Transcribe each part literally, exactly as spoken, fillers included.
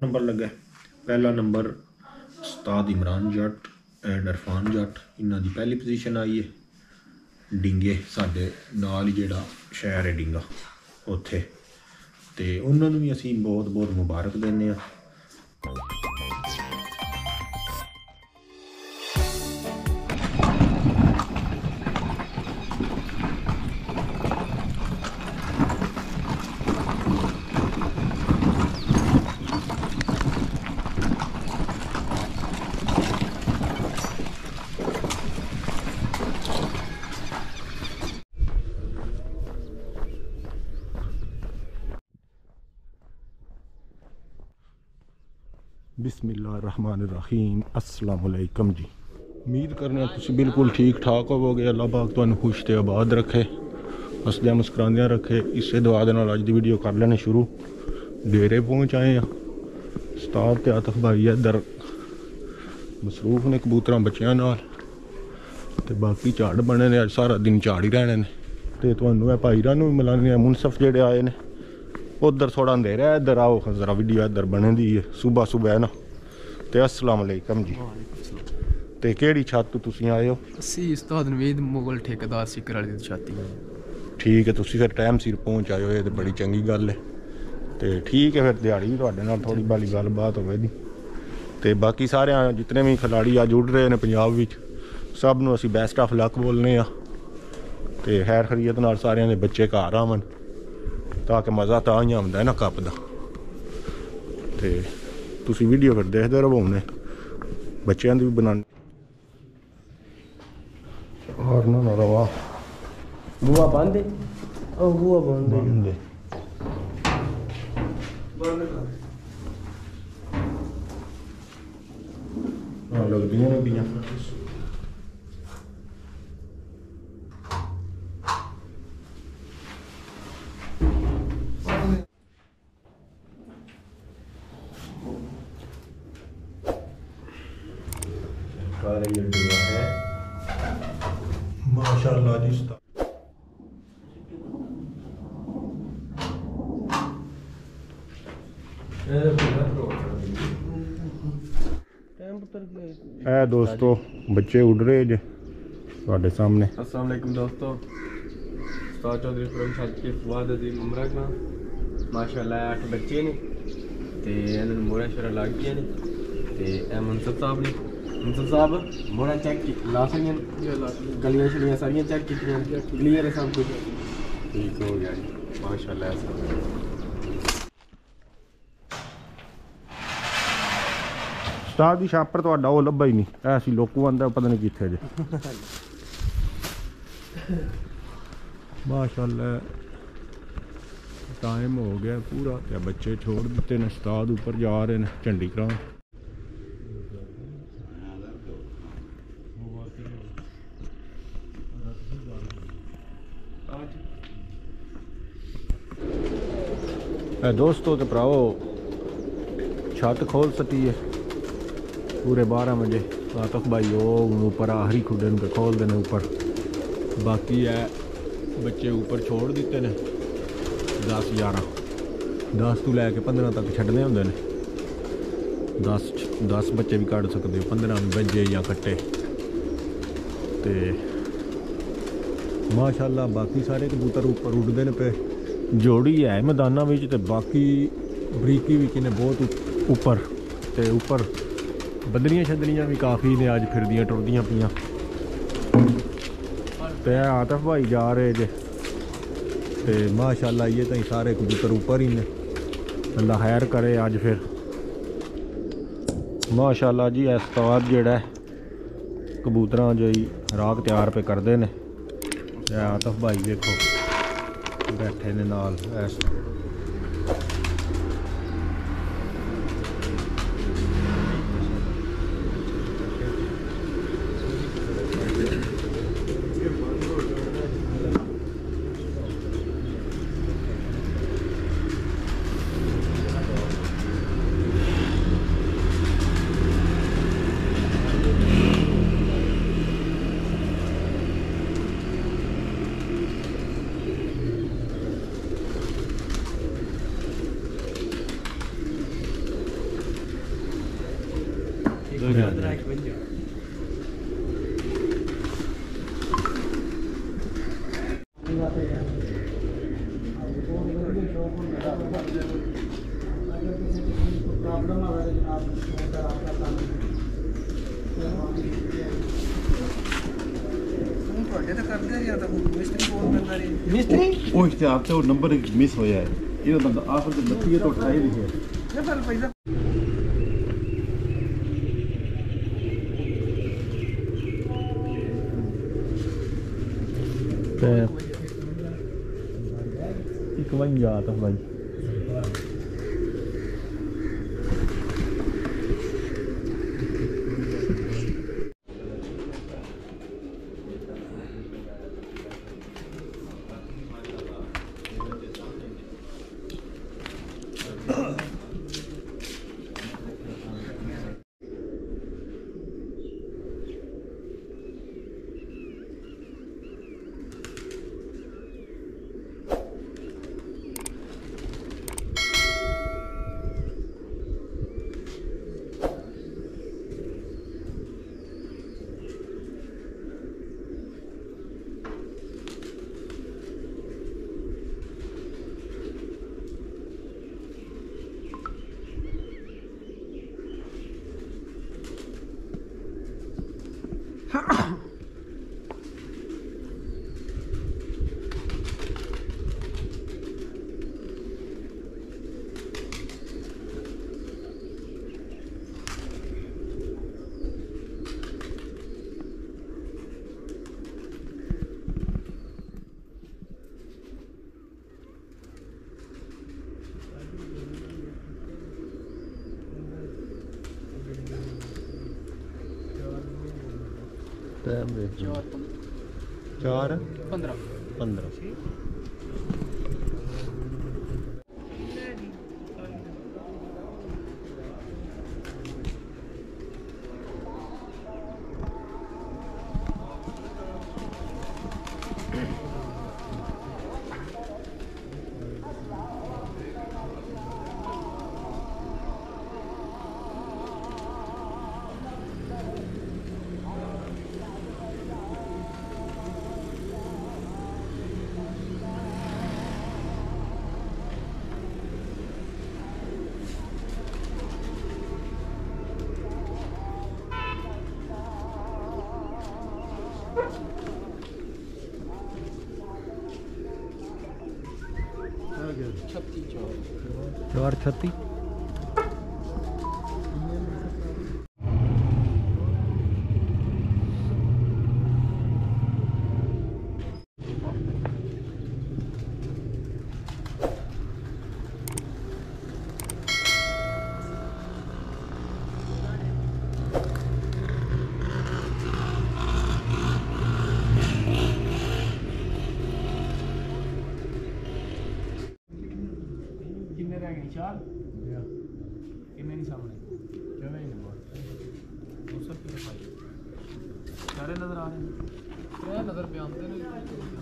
Number लगा। पहला number उस्ताद इमरान जट एंड इरफान जट, इन्हों की पहली पोजीशन आई है। डिंगे साडे नाल जिहड़ा शहर है डिंगा उत्थे, ते उन्होंने भी असीं बहुत बहुत मुबारक देने आ। बिस्मिल्लाहिर्रहमानिर्रहीम, अस्सलाम वालेकुम जी। उम्मीद करने तुम बिल्कुल ठीक ठाक होवोगे। अल्लाह पाक तुहानू खुश ते आबाद रखे, हसदिया मुस्करांदियां रखे। इसे दुआ दे नाल अज दी वीडियो कर लेने शुरू। डेरे पहुँच आए हैं। उस्ताद ते आतिफ भाई इधर मसरूफ ने कबूतर बच्चों नाल, ते बाकी झाड़ बने ने। अज सारा दिन झाड़ ही रहने ने। ते तुहानू ए भाई रानू भी मिलाने मुनसफ जेहड़े आए ने। उधर थोड़ा अंधेरा है, इधर आओ जरा वीडियो इधर बने दी है सुबह सुबह है ना। तो अस्सलाम वालेकुम जी। ते केड़ी छत तो तुसीं आए हो? ਅਸੀਂ ਉਸਤਾਦ ਨਵੀਦ ਮੁਗਲ ਠੇਕੇਦਾਰ ਸਿਕਰ ਵਾਲੀ ਦੀ ਛਾਤੀ। ठीक है, तुसीं फिर टाइम सिर पहुँच आए हो, ये तो बड़ी चंगी गल है। तो ठीक है, फिर दिहाड़ी भी तुहाडे नाल थोड़ी बाली गलबात होवेगी। ते बाकी सारे जितने भी खिलाड़ी अज उड़ रहे हैं पंजाब विच, सब नूं असीं बेस्ट ऑफ लक बोलने आ। ते खैर खरीयत नाल सारिਆਂ ਦੇ ਬੱਚੇ ਘਰ ਆਵਣ, ताकि मज़ा तो ही आंदा है ना कप का। तो तुसी वीडियो फिर देखते रहो, हमने बच्चों की भी बना और ना ना रवा बुआ बंद है। ओ बुआ बंद है। हाँ लगती हैं पियाँ। है माशाल्लाह जी। ए दोस्तों बच्चे उड़ रहे जे ਤੁਹਾਡੇ सामने। अस्सलाम वालेकुम दोस्तों, उस्ताद चौधरी खुरम छत के फवाद अजीम उमरा का माशाल्लाह आठ बच्चे ने, ते इन्होंने मोहरा शरा लग गए ने। ते ए मुनसफ साहब ने, मुनसफ साहब मोहरा चेक ला सकियां, गलियां शलियां सारियां चेक कीतियां, क्लियर है सब कुछ, ठीक हो गया जी माशाल्लाह। सब उस्ताद दी छापर तुहाडा वो लब्भा ही नहीं, ऐसी लोकू आंदा पता नहीं कित्थे जे। माशाल्लाह टाइम हो गया पूरा, ते बच्चे छोड़ दिते ने। उस्ताद ऊपर जा रहे हैं झंडी करान। दोस्तों तो भराओ छत खोल सकी है पूरे बारह बजे। आतिफ भाई वो ऊपर आखिरी खुडे पे खोल देने ऊपर। बाकी है बच्चे ऊपर छोड़ दिते ने दस ग्यारह, दस तो लैके पंद्रह तक छड्डने होंदे ने। दस दस बच्चे भी कढ़ सकते हो, पंद्रह भी बजे या कट्टे। तो माशाल्लाह बाकी सारे कबूतर ऊपर उड़ते हैं पे। जोड़ी है मैदाना में, तो बाकी बरीकी भी किने बहुत ऊपर। तो ऊपर बदलियां छदलियां भी काफ़ी ने, अज फिरदियां टुरदियां पियां। तो आतिफ भाई जा रहे जे। तो माशाल्लाह ये तो सारे कबूतर ऊपर ही ने। अल्लाह खैर करे अज फिर माशाल्लाह जी। उस्ताद जेड़ा कबूतरां जो राग तैयार पे करते हैं। आतिफ भाई देखो बैठे ने नाल ऐसा। ਮਿਸਤਰੀ ਉਹ ਇਸ਼ਤਿਹਾਰ ਤੇ ਉਹ ਨੰਬਰ ਇੱਕ ਮਿਸ ਹੋਇਆ ਹੈ ਇਹਦਾ ਬੰਦਾ ਆਖਰ ਤੇ ਲੱਤੀ ਹੈ ਤਾਂ ਅਠਾਈ ਲਿਖਿਆ ਹੈ ਫਿਰ ਪੈਸਾ इकवंजा तो भाई टाइम देख चार पंद्रह पंद्रह चार छत्ती चार किन्ने नहीं सामने चलो ही नहीं दो सौ किलो पाई सारे नजर आ रहे हैं क्या नजर पे आते हैं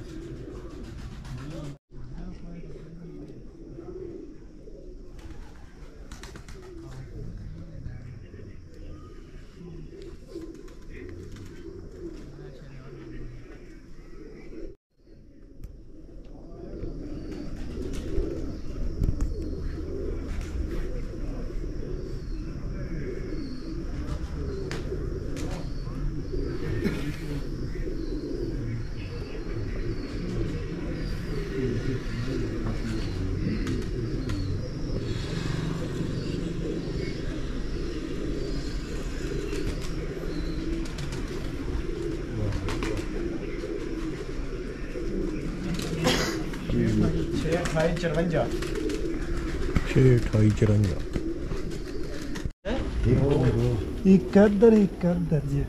छः अठाई चरवंजा छः अठाई चरंजा इकहत्तर इकहत्तर जी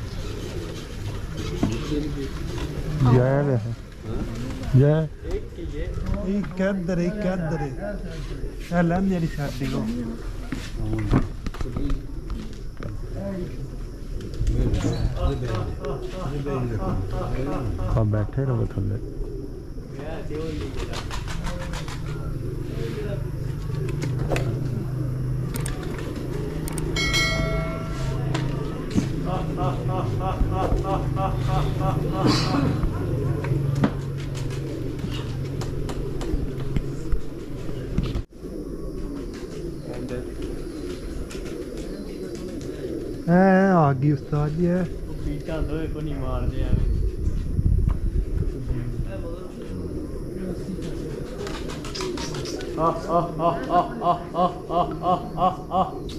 जय जय एक की ਇੱਕਦਰ ਇੱਕਦਰ ਇਹ ਲੈਂਦੇ ਜਿਹੜੀ ਛੱਡੀ ਕੋ ਆ ਬੈਠੇ ਰਹੋ ਥੱਲੇ ਐ ਆ ਗਈ ਉਸਤਾਦ ਜੀ ਇਹ ਪੀਟਾਂ ਦੋਏ ਕੋ ਨਹੀਂ ਮਾਰਦੇ ਐਵੇਂ ਆ ਆ ਆ ਆ ਆ ਆ ਆ ਆ ਆ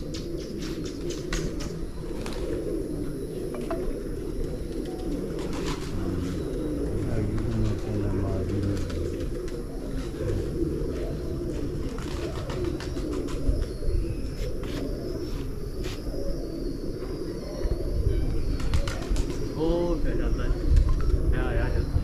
ਉਹ ਤੇ ਜਾਂਦਾ ਹੈ ਆ ਆ ਜਾਂਦਾ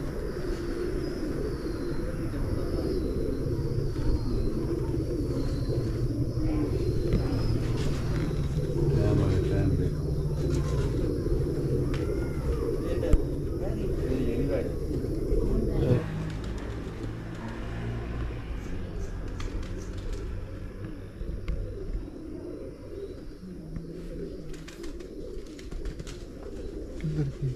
ਕਿੱਧਰ ਕੀ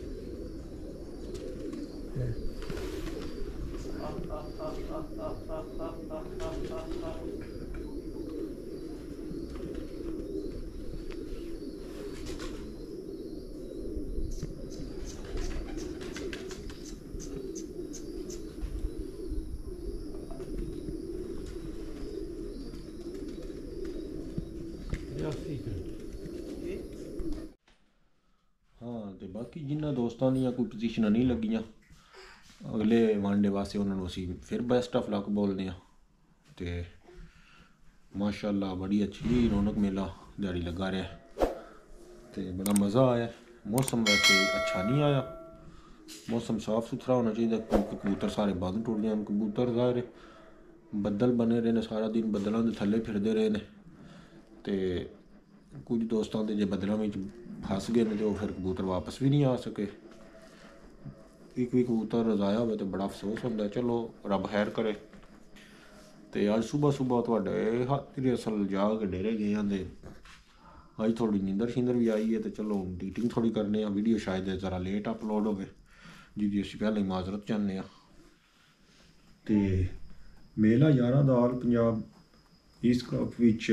ਹਾਂ ਤੇ ਬਾਕੀ ਜਿਨ੍ਹਾਂ ਦੋਸਤਾਂ ਦੀਆਂ ਕੋਈ ਪੋਜੀਸ਼ਨਾਂ ਨਹੀਂ ਲੱਗੀਆਂ ਅਗਲੇ ਵਨਡੇ ਵਾਸਤੇ ਉਹਨਾਂ ਨੂੰ ਅਸੀਂ ਫਿਰ ਬੈਸਟ ਆਫ ਲੱਕ ਬੋਲਦੇ ਹਾਂ ਤੇ ਮਾਸ਼ਾਅੱਲਾ ਬੜੀ ਅੱਛੀ ਰੌਣਕ ਮੇਲਾ ਦਿਹਾੜੀ ਲੱਗਾ ਰਿਹਾ ਤੇ ਬੜਾ ਮਜ਼ਾ ਆਇਆ ਮੌਸਮ ਵੈਸੇ ਅੱਛਾ ਨਹੀਂ ਆਇਆ ਮੌਸਮ ਸਾਫ ਸੁਥਰਾ ਹੋਣਾ ਚਾਹੀਦਾ ਕਿਉਂਕਿ ਕਬੂਤਰ ਸਾਰੇ ਬੰਦ ਟੁੱਟਦੇ ਹਨ ਕਬੂਤਰ ਜ਼ਾਹਿਰ ਬੱਦਲ ਬਣੇ ਰਹੇ ਨੇ ਸਾਰਾ ਦਿਨ ਬੱਦਲਾਂ ਦੇ ਥੱਲੇ ਫਿਰਦੇ ਰਹੇ ਨੇ ਤੇ ਕੁਝ ਦੋਸਤਾਂ ਦੇ ਜੇ ਬੱਦਲਾਂ ਵਿੱਚ ਫਸ ਗਏ ਨੇ ਤੇ ਉਹ ਫਿਰ ਕਬੂਤਰ ਵਾਪਸ ਵੀ ਨਹੀਂ ਆ ਸਕੇ ਇੱਕ ਵੀ ਕਬੂਤਰ ਰਜ਼ਾਇਆ ਹੋਵੇ ਤੇ ਬੜਾ ਅਫਸੋਸ ਹੁੰਦਾ ਚਲੋ ਰੱਬ ਖੈਰ ਕਰੇ ਤੇ ਅੱਜ ਸਵੇਰ ਸਵੇਰ ਤੁਹਾਡੇ ਹਾਜ਼ਰੀ ਅਸਲ ਜਾ ਕੇ ਡੇਰੇ ਗਏ ਆਂ ਤੇ ਅੱਜ ਥੋੜੀ ਨੀਂਦਰ ਸ਼ਿੰਦਰ ਵੀ ਆਈ ਹੈ ਤੇ ਚਲੋ ਐਡੀਟਿੰਗ ਥੋੜੀ ਕਰਨੇ ਆ ਵੀਡੀਓ ਸ਼ਾਇਦ ਜ਼ਰਾ ਲੇਟ ਅਪਲੋਡ ਹੋਵੇ ਜਿਹਦੀ ਅਸੀਂ ਪਹਿਲਾਂ ਹੀ ਮਾਜ਼ਰਤ ਚਾਹੁੰਦੇ ਆ ਤੇ ਮੇਲਾ ਯਾਰਾਂ ਦਾ ਆਲ ਪੰਜਾਬ ਇਸ ਕੱਪ ਵਿੱਚ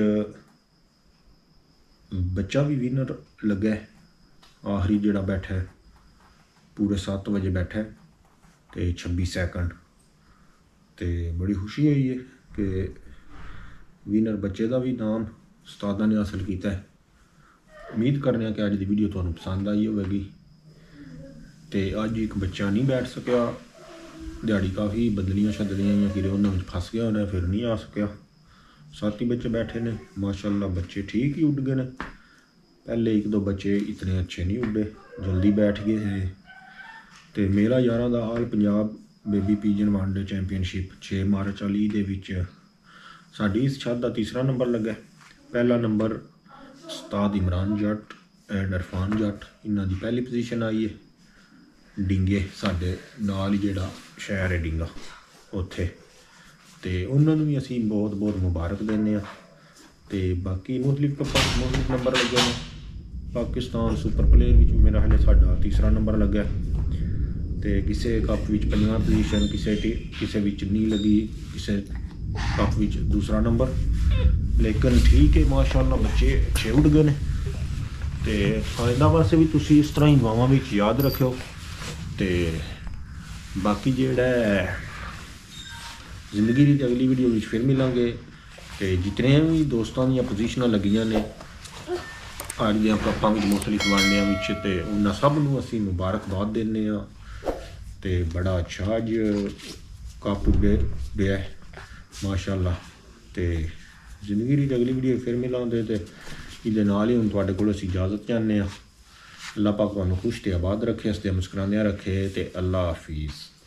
ਬੱਚਾ ਵੀ ਵਿਨਰ ਲੱਗਾ ਆਖਰੀ ਜਿਹੜਾ ਬੈਠਾ ਹੈ ਪੂਰੇ ਸੱਤ ਵਜੇ ਬੈਠਾ ਤੇ ਛੱਬੀ ਸੈਕਿੰਡ ਤੇ ਬੜੀ ਖੁਸ਼ੀ ਹੋਈ ਹੈ ਕਿ ਵਿਨਰ ਬੱਚੇ ਦਾ ਵੀ ਨਾਮ ਉਸਤਾਦਾਂ ਨੇ ਹਾਸਲ ਕੀਤਾ ਹੈ ਉਮੀਦ ਕਰਨੇ ਆ ਕਿ ਅੱਜ ਦੀ ਵੀਡੀਓ ਤੁਹਾਨੂੰ ਪਸੰਦ ਆਈ ਹੋਵੇਗੀ ਤੇ ਅੱਜ ਇੱਕ ਬੱਚਾ ਨਹੀਂ ਬੈਠ ਸਕਿਆ ਦਿਹਾੜੀ ਕਾਫੀ ਬਦਲੀਆਂ ਛਦਲੀਆਂ ਆਈਆਂ ਕਿ ਉਹਨਾਂ ਵਿੱਚ ਫਸ ਗਿਆ ਉਹਨੇ ਫਿਰ ਨਹੀਂ ਆ ਸਕਿਆ साथी बच्चे बैठे ने माशाल्लाह बच्चे ठीक ही उड़ गए ने पहले एक दो बच्चे इतने अच्छे नहीं उड़े जल्दी बैठ गए हैं तो मेरा यारां दा हाल Punjab baby pigeon one day championship छे मार्च वाली दे विच साडी इस छत दा तीसरा नंबर लगा पहला नंबर उस्ताद इमरान जट एंड इरफान जट इन्हां दी पहली पोजीशन आई है डिंगे साडे नाल ही जिहड़ा शहर है डिंगा उत्थे तो उन्होंने भी असी बहुत बहुत मुबारक देने तो बाकी मुख्तलिफ कप्पां मुख्तलिफ नंबर लगे ने पाकिस्तान सुपर प्लेयर विच मेरा हाले साडा तीसरा नंबर लगा तो किसी कप विच पंजवां पोजीशन किसी किसी विच नहीं लगी किसी कप विच दूसरा नंबर लेकिन ठीक है माशाअल्लाह बच्चे अच्छे उड़ गए ने तो फायदा वास्ते भी तुसी इस तरह ही दुआवां विच याद रखियो तो बाकी जिहड़ा जिंदगी की अगली वीडियो में फिर मिलांगे तो जितने भी दोस्तों दी पोजीशनां लगियां ने अज दियां कप्पां विच मुख्तलिफ वनडियां विच ते उन्हां सब नूं असीं मुबारकबाद दिंदे आ ते बड़ा अच्छा अज कप उड्डिया है माशाअल्लाह ते जिंदगी की अगली वीडियो फिर मिलांगे तो इहदे नाल ही हुण तुहाडे कोल असीं इजाजत चाहुंदे आ अल्लाह पाक तुहानूं खुश ते आबाद रखे हसदे मुस्करांदे रखे ते अल्लाह हाफिज़।